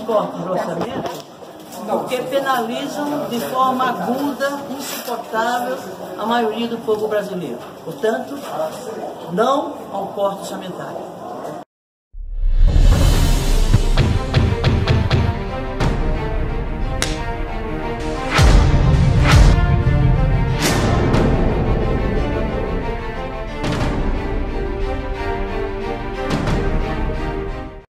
cortes no orçamento porque penalizam de forma aguda, insuportável, a maioria do povo brasileiro. Portanto, não ao corte orçamentário.